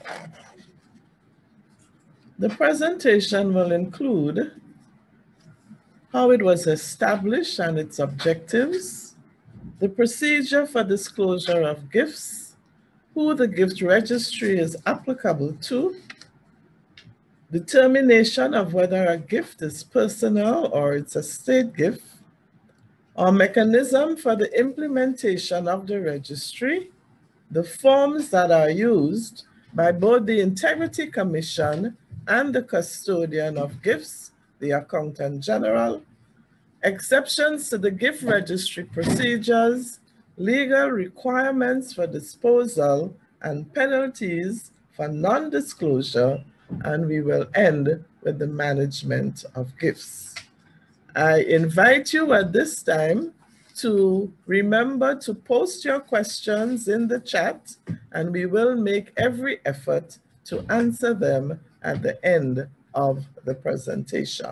The presentation will include how it was established and its objectives, the procedure for disclosure of gifts, who the gift registry is applicable to, determination of whether a gift is personal or it's a state gift, our mechanism for the implementation of the registry, the forms that are used by both the Integrity Commission and the custodian of gifts, the Accountant General, exceptions to the gift registry procedures, legal requirements for disposal, and penalties for non-disclosure, and we will end with the management of gifts. I invite you at this time to remember to post your questions in the chat, and we will make every effort to answer them at the end of the presentation.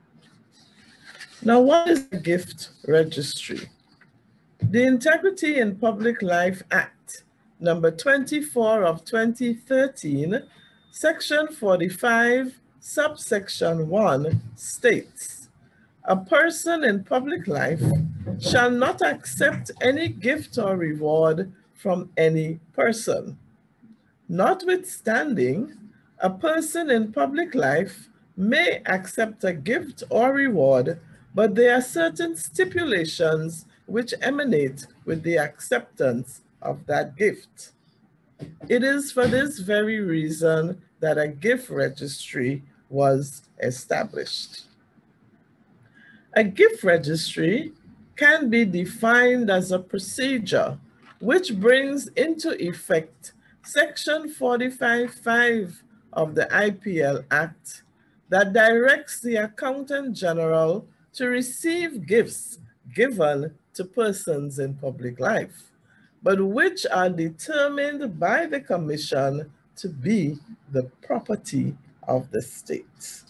Now, what is a gift registry? The Integrity in Public Life Act, number 24 of 2013, section 45, subsection 1 states, a person in public life shall not accept any gift or reward from any person. Notwithstanding, a person in public life may accept a gift or reward, but there are certain stipulations which emanate with the acceptance of that gift. It is for this very reason that a gift registry was established. A gift registry can be defined as a procedure which brings into effect Section 45(5) of the IPL Act that directs the Accountant General to receive gifts given to persons in public life, but which are determined by the Commission to be the property of the state.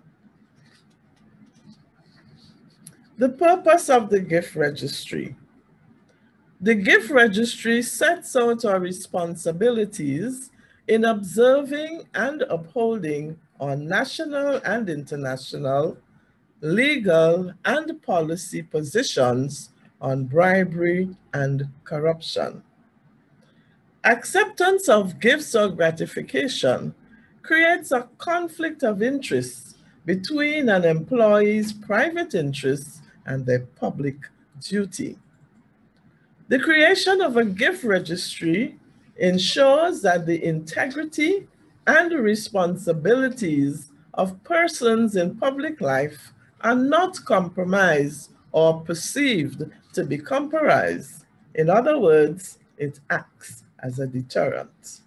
The purpose of the gift registry. The gift registry sets out our responsibilities in observing and upholding our national and international legal and policy positions on bribery and corruption. Acceptance of gifts or gratification creates a conflict of interest between an employee's private interests and their public duty. The creation of a gift registry ensures that the integrity and responsibilities of persons in public life are not compromised or perceived to be compromised. In other words, it acts as a deterrent.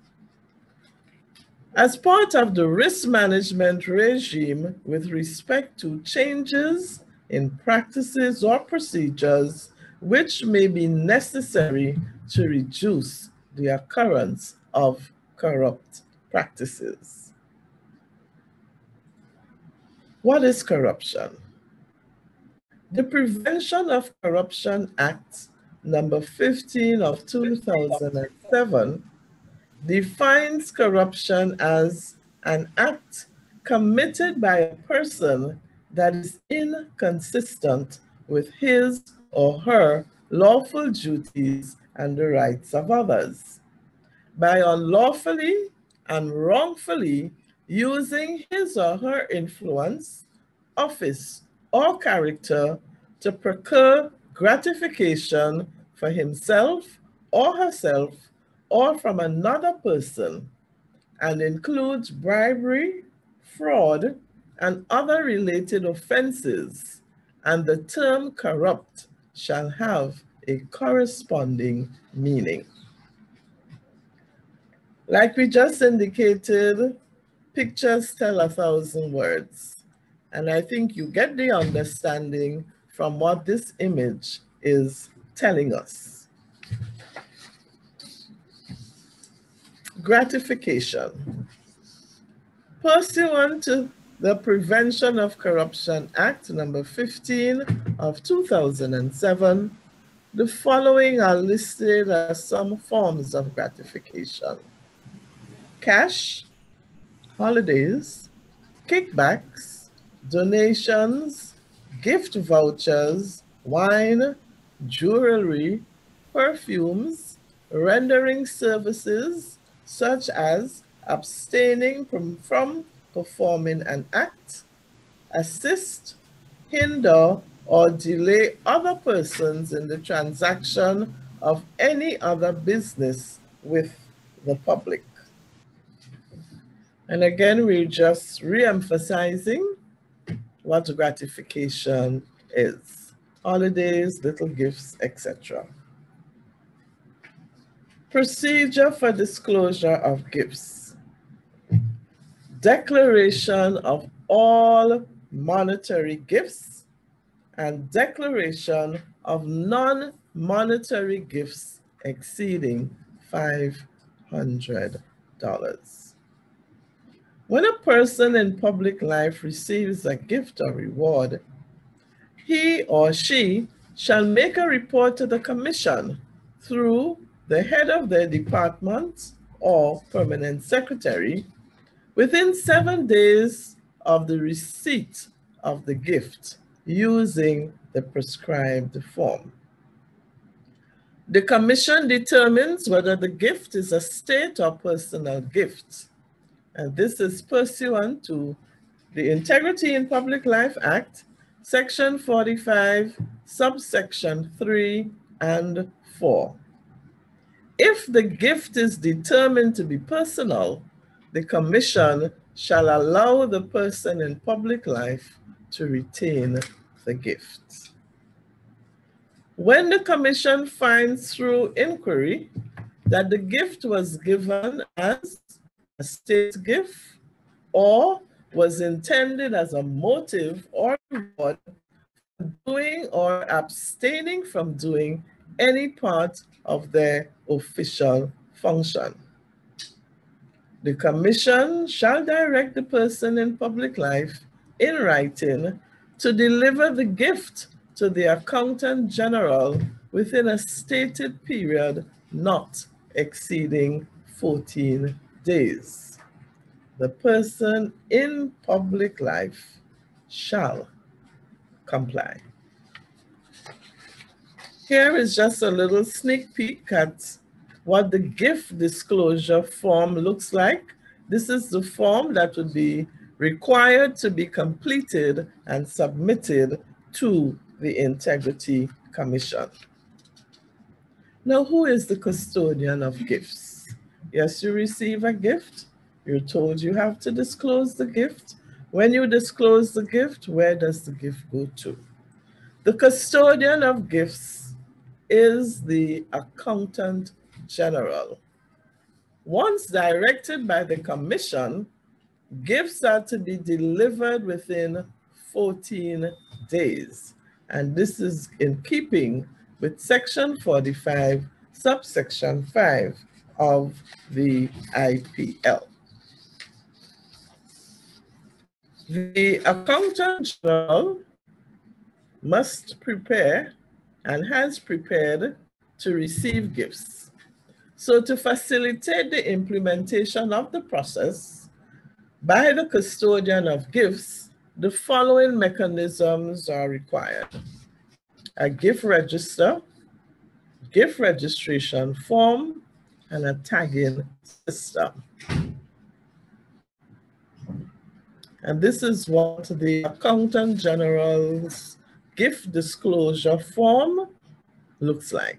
As part of the risk management regime with respect to changes in practices or procedures which may be necessary to reduce the occurrence of corrupt practices. What is corruption? The Prevention of Corruption Act, number 15 of 2007, defines corruption as an act committed by a person that is inconsistent with his or her lawful duties and the rights of others, by unlawfully and wrongfully using his or her influence, office, or character to procure gratification for himself or herself or from another person, and includes bribery, fraud, and other related offenses, and the term corrupt shall have a corresponding meaning. Like we just indicated, pictures tell 1,000 words. And I think you get the understanding from what this image is telling us. Gratification. Pursuant to the Prevention of Corruption Act, number 15 of 2007, the following are listed as some forms of gratification. cash, holidays, kickbacks, donations, gift vouchers, wine, jewelry, perfumes, rendering services such as abstaining from performing an act, assist, hinder, or delay other persons in the transaction of any other business with the public. And again, we're just re-emphasizing what gratification is. Holidays, little gifts, etc. Procedure for disclosure of gifts. Declaration of all monetary gifts and declaration of non-monetary gifts exceeding $500. When a person in public life receives a gift or reward, he or she shall make a report to the Commission through the head of their department or permanent secretary within 7 days of the receipt of the gift using the prescribed form. The Commission determines whether the gift is a state or personal gift, and this is pursuant to the Integrity in Public Life Act, Section 45, subsection 3 and 4. If the gift is determined to be personal, the Commission shall allow the person in public life to retain the gift. When the Commission finds through inquiry that the gift was given as a state gift or was intended as a motive or reward for doing or abstaining from doing any part of their official function, the Commission shall direct the person in public life in writing to deliver the gift to the Accountant General within a stated period not exceeding 14 days. The person in public life shall comply. Here is just a little sneak peek at what the gift disclosure form looks like. This is the form that would be required to be completed and submitted to the Integrity Commission. Now, who is the custodian of gifts? Yes, you receive a gift. You're told you have to disclose the gift. When you disclose the gift, where does the gift go to? The custodian of gifts is the Accountant General. Once directed by the Commission, gifts are to be delivered within 14 days. And this is in keeping with Section 45, subsection 5 of the IPL. The Accountant General must prepare and has prepared to receive gifts. So to facilitate the implementation of the process by the custodian of gifts, the following mechanisms are required: a gift register, gift registration form, and a tagging system. And this is what the Accountant General's gift disclosure form looks like.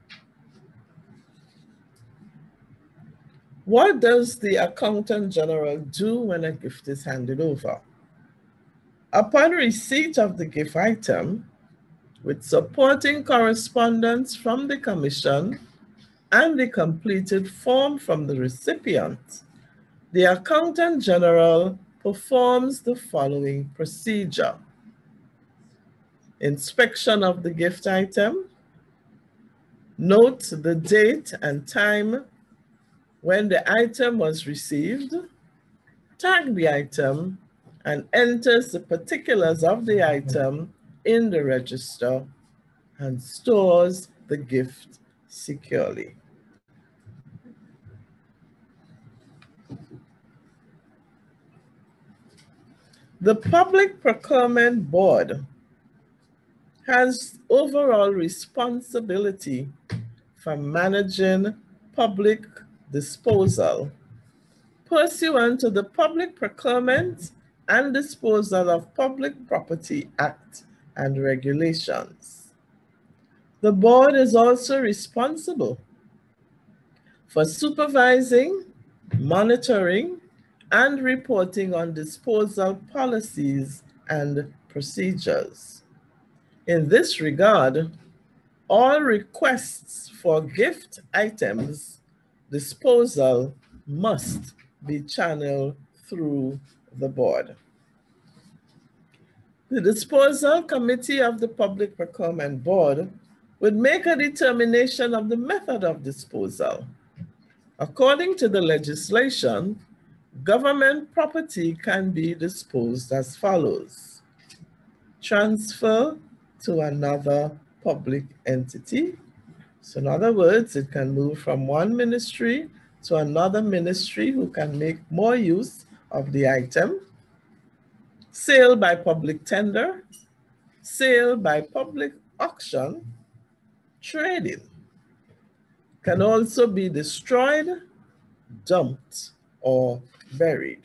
What does the Accountant General do when a gift is handed over? Upon receipt of the gift item, with supporting correspondence from the Commission and the completed form from the recipient, the Accountant General performs the following procedure: inspection of the gift item, note the date and time when the item was received, tag the item, and enters the particulars of the item in the register, and stores the gift securely. The Public Procurement Board has overall responsibility for managing public disposal pursuant to the Public Procurement and Disposal of Public Property Act and regulations. The board is also responsible for supervising, monitoring, and reporting on disposal policies and procedures. In this regard, all requests for gift items disposal must be channeled through the board. The Disposal Committee of the Public Procurement Board would make a determination of the method of disposal. According to the legislation, government property can be disposed as follows: transfer to another public entity. So in other words, it can move from one ministry to another ministry who can make more use of the item. Sale by public tender, sale by public auction, trading. Can also be destroyed, dumped, or buried.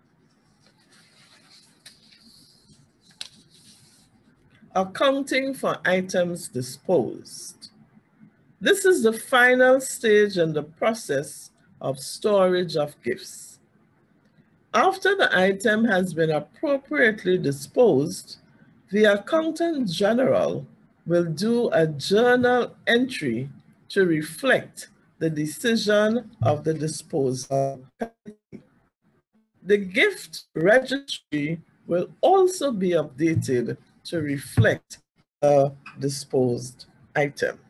Accounting for items disposed. This is the final stage in the process of storage of gifts. After the item has been appropriately disposed, the Accountant General will do a journal entry to reflect the decision of the disposal committee. The gift registry will also be updated to reflect the disposed item.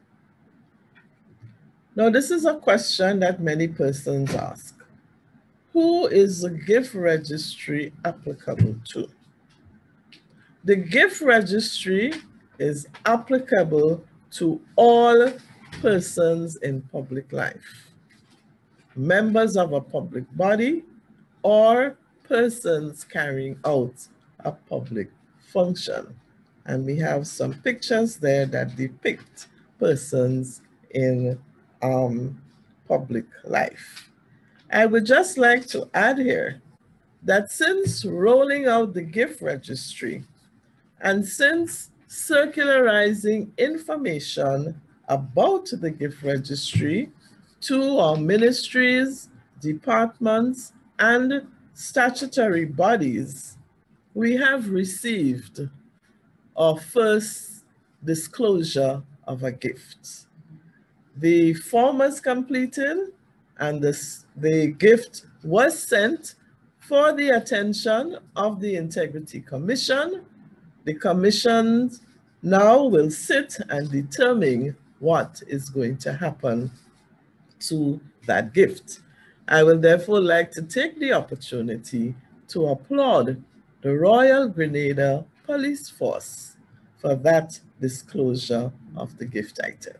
Now, this is a question that many persons ask. Who is the gift registry applicable to? The gift registry is applicable to all persons in public life, members of a public body, or persons carrying out a public function. And we have some pictures there that depict persons in public life. I would just like to add here that since rolling out the gift registry and since circularizing information about the gift registry to our ministries, departments, and statutory bodies, we have received our first disclosure of a gift. The form was completed and the gift was sent for the attention of the Integrity Commission. The commission now will sit and determine what is going to happen to that gift. I will therefore like to take the opportunity to applaud the Royal Grenada Police Force for that disclosure of the gift item.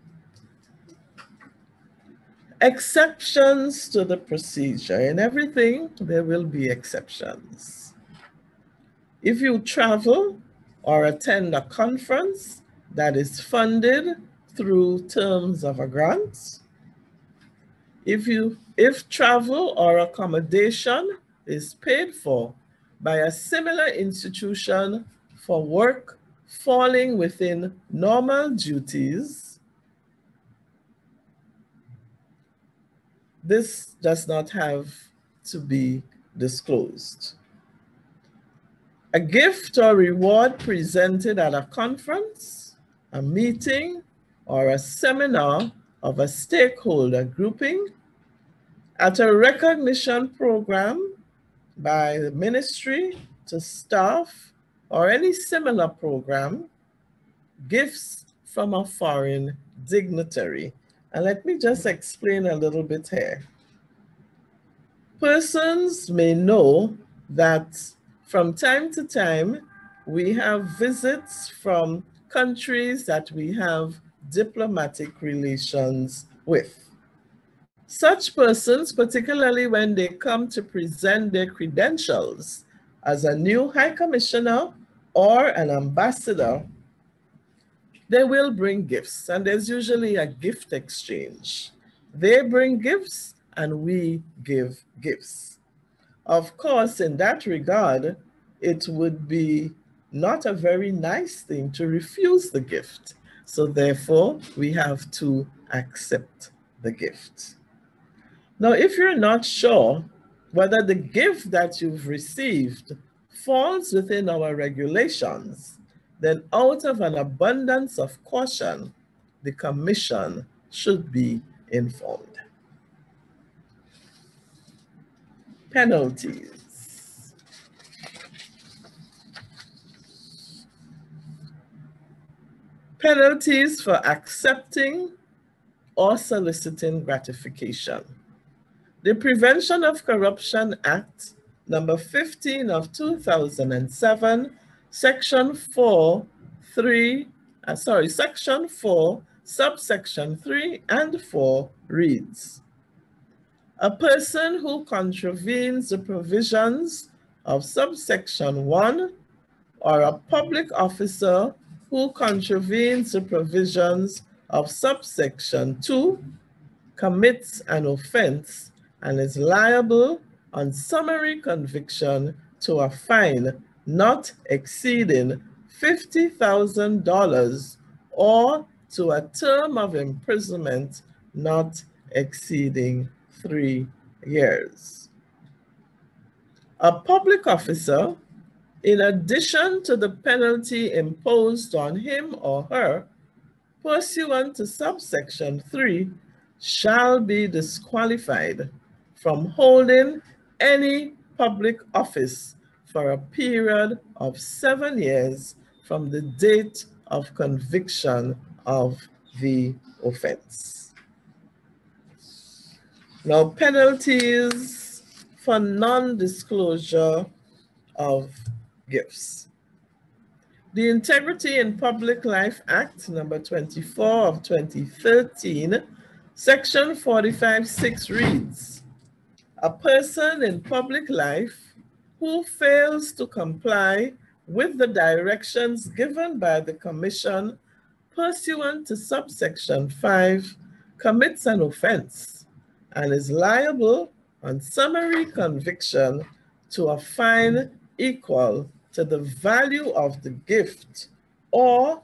Exceptions to the procedure. In everything, there will be exceptions. If you travel or attend a conference that is funded through terms of a grant, if travel or accommodation is paid for by a similar institution for work falling within normal duties, this does not have to be disclosed. A gift or reward presented at a conference, a meeting, or a seminar of a stakeholder grouping, at a recognition program by the ministry to staff, or any similar program, gifts from a foreign dignitary. And let me just explain a little bit here. Persons may know that from time to time, we have visits from countries that we have diplomatic relations with. Such persons, particularly when they come to present their credentials as a new High Commissioner or an ambassador, they will bring gifts, and there's usually a gift exchange. They bring gifts and we give gifts. Of course, in that regard, it would be not a very nice thing to refuse the gift. So therefore, we have to accept the gift. Now, if you're not sure whether the gift that you've received falls within our regulations, then out of an abundance of caution, the Commission should be informed. Penalties. Penalties for accepting or soliciting gratification. The Prevention of Corruption Act, number 15 of 2007, Section 4, subsection 3 and 4 reads, a person who contravenes the provisions of subsection 1 or a public officer who contravenes the provisions of subsection 2 commits an offense and is liable on summary conviction to a fine not exceeding $50,000 or to a term of imprisonment not exceeding 3 years. A public officer, in addition to the penalty imposed on him or her pursuant to subsection 3, shall be disqualified from holding any public office for a period of 7 years from the date of conviction of the offense. Now, penalties for non-disclosure of gifts. The Integrity in Public Life Act, number 24 of 2013, Section 45(6) reads, a person in public life who fails to comply with the directions given by the Commission pursuant to subsection 5 commits an offense and is liable on summary conviction to a fine equal to the value of the gift or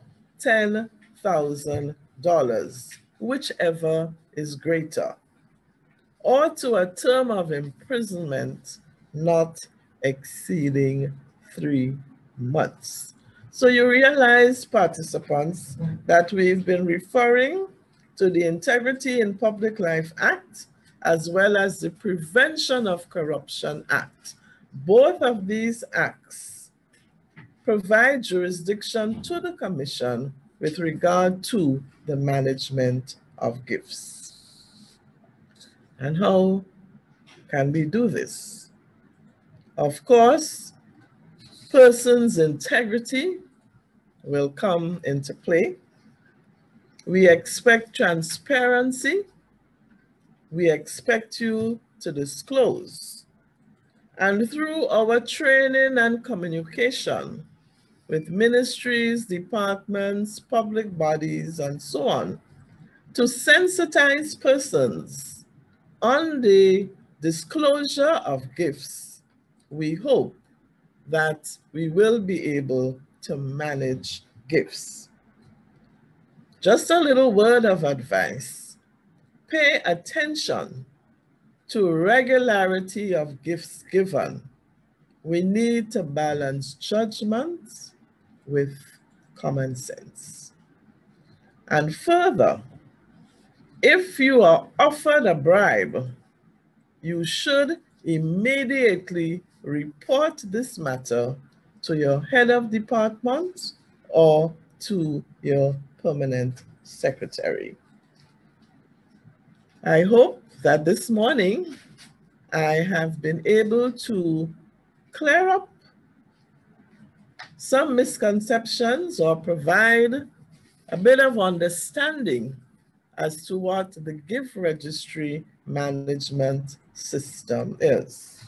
$10,000, whichever is greater, or to a term of imprisonment not exceeding 3 months. So you realize, participants, that we've been referring to the Integrity in Public Life Act as well as the Prevention of Corruption Act. Both of these acts provide jurisdiction to the Commission with regard to the management of gifts. And how can we do this? Of course, person's integrity will come into play. We expect transparency. We expect you to disclose. And through our training and communication with ministries, departments, public bodies, and so on, to sensitize persons on the disclosure of gifts, we hope that we will be able to manage gifts. Just a little word of advice. Pay attention to regularity of gifts given. We need to balance judgment with common sense. And further, if you are offered a bribe, you should immediately report this matter to your head of department or to your permanent secretary. I hope that this morning I have been able to clear up some misconceptions or provide a bit of understanding as to what the gift registry management system is.